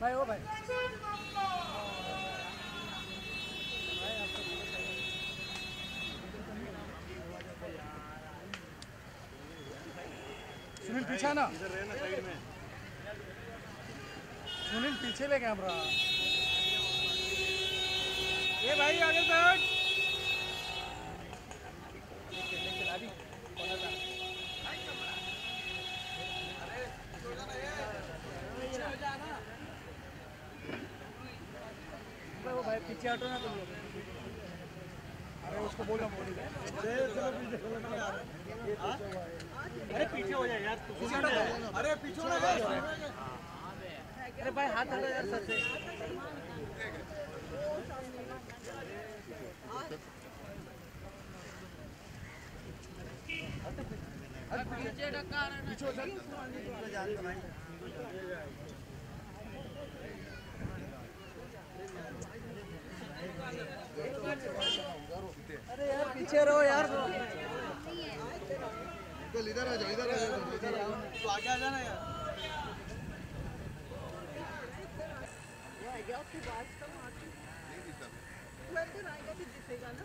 भाई ओ भाई सुनील पीछे ना, इधर रहना साइड में। सुनील पीछे ले कैमरा। ये भाई आगे तक। वो भाई पीछे हटो ना तुम लोग। अरे उसको बोलो बोलो। अरे पीछे हो जाए यार। अरे पीछे ना यार। अरे भाई हाथ हटा यार सर से। पीछे ढका रहा है। पीछे हो अरे यार पीछे रहो यार। इधर आ जाओ, इधर आ जाओ, इधर आओ। तो आगे आ जाना यार। आपकी बात कम आती तू अंदर आएगा तो दिखेगा ना।